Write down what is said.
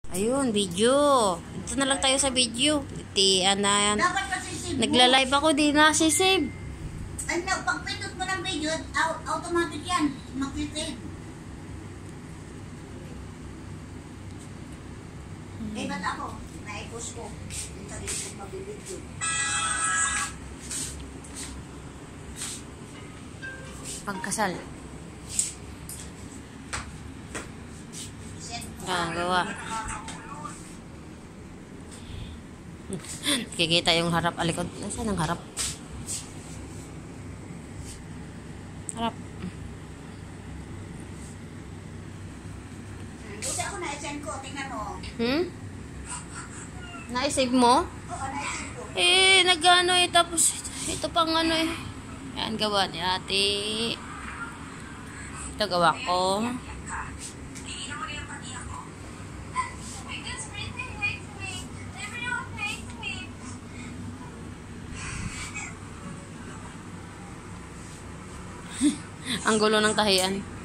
Ayun, video. Ito na lang tayo sa video. Yan. Dapat kasi save mo. Nagla-live ako, di na sisave. Ano, pag pindot mo ng video, automatic yan. Mag-save. Eh, ba't ako? Na-post ko. Ito rin kung mabibidyo. Pagkasal. Gawa. Kikita yung harap alikod. Nasaan ang harap? Harap. Buti ako na-send ko. Tingnan mo. Na-save mo? Oo, na-send ko. Nag-ano tapos ito pang ano Yan, gawa ni ate. Ito gawa ko. Ang gulo ng tahian.